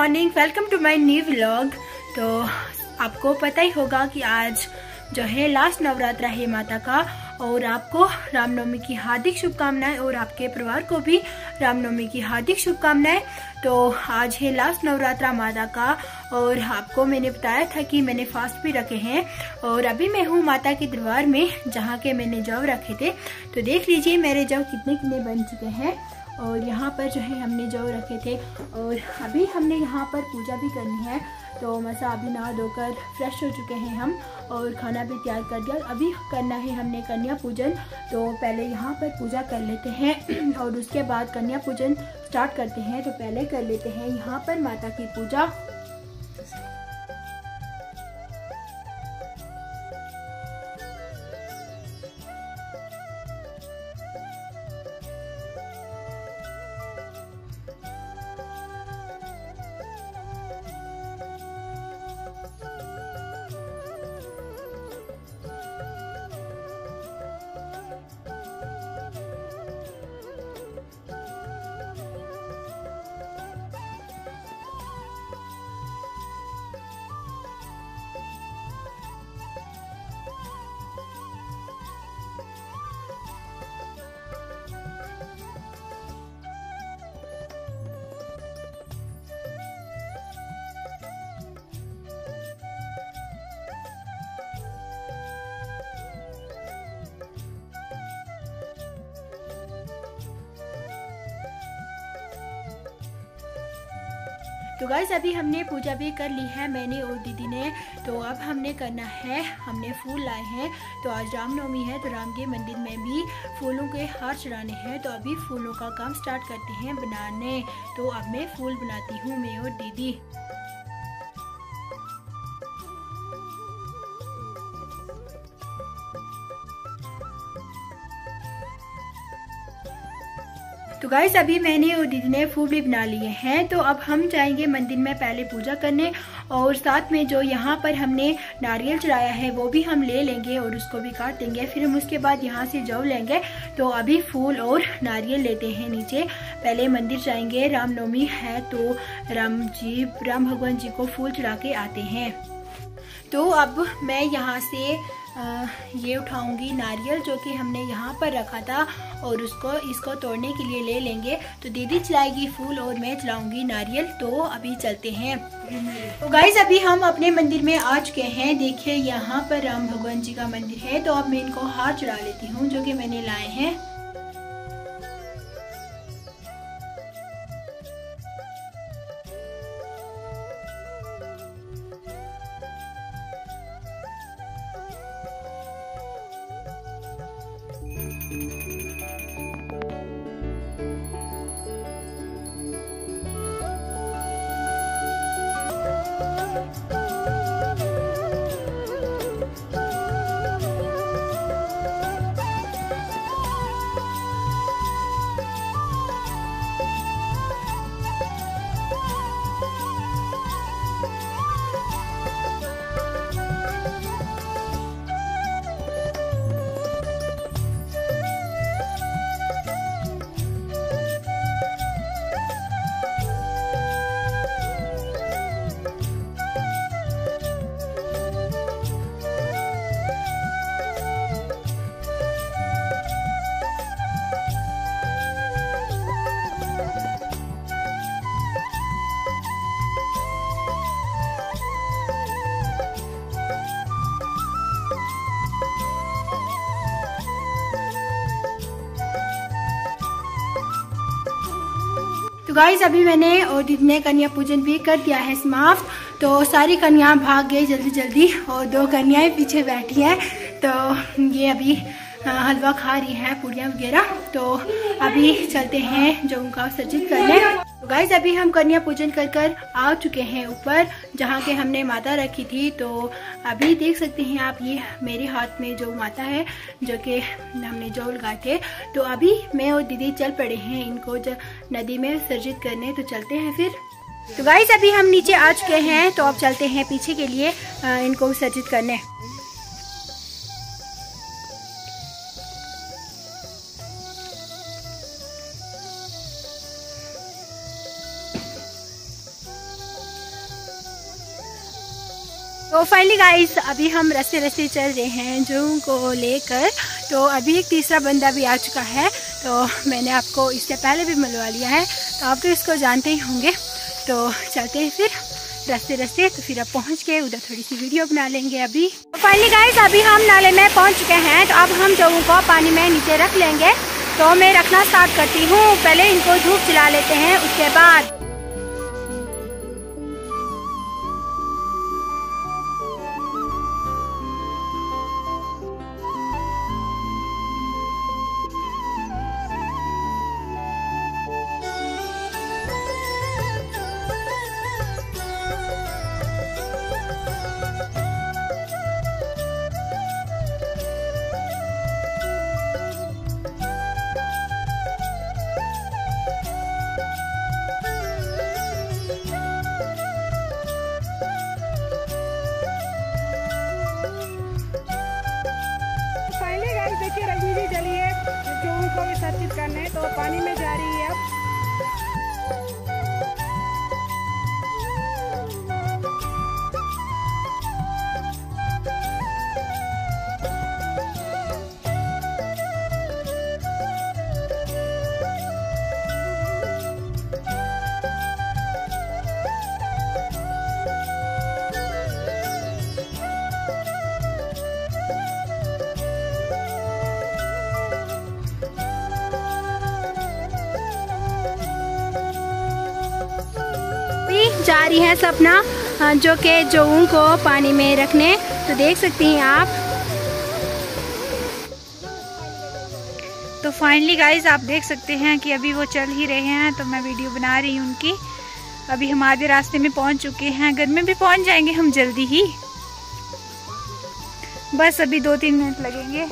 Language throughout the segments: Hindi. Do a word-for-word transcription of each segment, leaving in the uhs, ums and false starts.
Morning, welcome to my new vlog. तो आपको पता ही होगा कि आज जो है लास्ट नवरात्रा है माता का, और आपको रामनवमी की हार्दिक शुभकामनाएं और आपके परिवार को भी रामनवमी की हार्दिक शुभकामनाएं। तो आज है लास्ट नवरात्रा माता का, और आपको मैंने बताया था कि मैंने फास्ट भी रखे हैं। और अभी मैं हूँ माता के दरबार में, जहाँ के मैंने जव रखे थे। तो देख लीजिए मेरे जव कितने कितने बन चुके हैं। और यहाँ पर जो है हमने जव रखे थे, और अभी हमने यहाँ पर पूजा भी करनी है। तो मसा अभी नहा धोकर फ्रेश हो चुके हैं हम, और खाना भी तैयार कर दिया। अभी करना है हमने कन्या पूजन। तो पहले यहाँ पर पूजा कर लेते हैं और उसके बाद कन्या पूजन स्टार्ट करते हैं। तो पहले कर लेते हैं यहाँ पर माता की पूजा। तो गाइस अभी हमने पूजा भी कर ली है, मैंने और दीदी ने। तो अब हमने करना है, हमने फूल लाए हैं। तो आज रामनवमी है, तो राम के मंदिर में भी फूलों के हार चढ़ाने हैं। तो अभी फूलों का काम स्टार्ट करते हैं बनाने। तो अब मैं फूल बनाती हूँ, मैं और दीदी। तो गाइस अभी मैंने और दीदी ने फूल भी बना लिए हैं। तो अब हम जाएंगे मंदिर में पहले पूजा करने, और साथ में जो यहाँ पर हमने नारियल चढ़ाया है वो भी हम ले लेंगे और उसको भी काट देंगे। फिर हम उसके बाद यहाँ से जव लेंगे। तो अभी फूल और नारियल लेते हैं नीचे। पहले मंदिर जाएंगे, रामनवमी है तो राम जी राम भगवान जी को फूल चढ़ा के आते हैं। तो अब मैं यहाँ से आ, ये उठाऊंगी नारियल जो कि हमने यहाँ पर रखा था, और उसको इसको तोड़ने के लिए ले लेंगे। तो दीदी चलाएगी फूल और मैं चलाऊंगी नारियल। तो अभी चलते हैं। तो गाइस अभी हम अपने मंदिर में आ चुके हैं। देखिए यहाँ पर राम भगवान जी का मंदिर है। तो अब मैं इनको हार चढ़ा लेती हूँ जो कि मैंने लाए हैं। तो गाइस अभी मैंने और दीदी ने कन्या पूजन भी कर दिया है समाप्त। तो सारी कन्या भाग गई जल्दी जल्दी, और दो कन्याएं पीछे बैठी हैं। तो ये अभी हलवा खा रही है, पूड़ियाँ वगैरह। तो अभी चलते हैं जो उनका सज्जित करने। तो गाइस अभी हम कन्या पूजन कर कर आ चुके हैं ऊपर, जहाँ के हमने माता रखी थी। तो अभी देख सकते हैं आप, ये मेरे हाथ में जो माता है जो कि हमने जो लगाए थे। तो अभी मैं और दीदी चल पड़े हैं इनको नदी में विसर्जित करने। तो चलते हैं फिर। तो गाइस अभी हम नीचे आ चुके हैं। तो अब चलते हैं पीछे के लिए इनको विसर्जित करने। तो फाइनली गाइस अभी हम रस्ते रस्ते चल रहे हैं जून को लेकर। तो अभी एक तीसरा बंदा भी आ चुका है, तो मैंने आपको इससे पहले भी मिलवा लिया है, तो आप तो इसको जानते ही होंगे। तो चलते हैं फिर रास्ते रास्ते, तो फिर अब पहुंच के उधर थोड़ी सी वीडियो बना लेंगे। अभी तो फाइनली गाइस अभी हम नाले में पहुंच चुके हैं, तो अब हम जून को पानी में नीचे रख लेंगे। तो मैं रखना स्टार्ट करती हूँ, पहले इनको धूप जला लेते हैं, उसके बाद देखिए रजनी जी चलिए जून को विसर्जित करने, तो पानी में जा रही है अब। जा रही है सपना जो कि जून को पानी में रखने, तो देख सकती हैं आप। तो फाइनली गाइस आप देख सकते हैं कि अभी वो चल ही रहे हैं, तो मैं वीडियो बना रही हूँ उनकी। अभी हम आधे रास्ते में पहुंच चुके हैं, घर में भी पहुंच जाएंगे हम जल्दी ही, बस अभी दो तीन मिनट लगेंगे।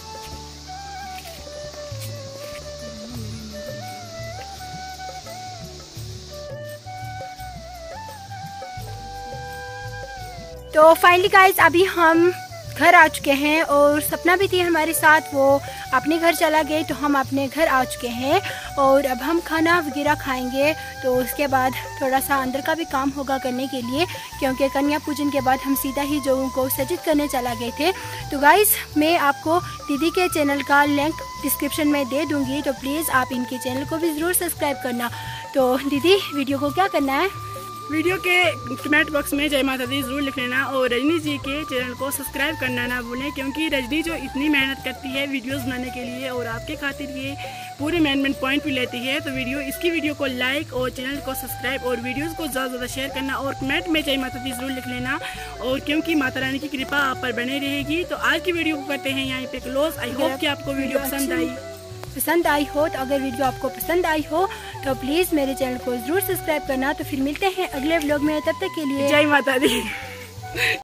तो फाइनली गाइस अभी हम घर आ चुके हैं, और सपना भी थी हमारे साथ, वो अपने घर चला गए, तो हम अपने घर आ चुके हैं। और अब हम खाना वगैरह खाएंगे, तो उसके बाद थोड़ा सा अंदर का भी काम होगा करने के लिए, क्योंकि कन्या पूजन के बाद हम सीधा ही जून को सज्जित करने चला गए थे। तो गाइस मैं आपको दीदी के चैनल का लिंक डिस्क्रिप्शन में दे दूँगी, तो प्लीज़ आप इनके चैनल को भी ज़रूर सब्सक्राइब करना। तो दीदी वीडियो को क्या करना है? वीडियो के कमेंट बॉक्स में जय माता दी जरूर लिख लेना, और रजनी जी के चैनल को सब्सक्राइब करना ना भूलें, क्योंकि रजनी जो इतनी मेहनत करती है वीडियोस बनाने के लिए, और आपके खातिर ये पूरे मैनेजमेंट पॉइंट भी लेती है। तो वीडियो इसकी वीडियो को लाइक और चैनल को सब्सक्राइब और वीडियोस को ज़्यादा ज़्यादा शेयर करना, और कमेंट में जय माता दी जरूर लिख लेना, और क्योंकि माता रानी की कृपा आप पर बने रहेगी। तो आज की वीडियो को करते हैं यहाँ पे क्लोज। आई होप कि आपको वीडियो पसंद आई पसंद आई हो तो अगर वीडियो आपको पसंद आई हो तो प्लीज़ मेरे चैनल को ज़रूर सब्सक्राइब करना। तो फिर मिलते हैं अगले व्लॉग में, तब तक के लिए जय माता दी।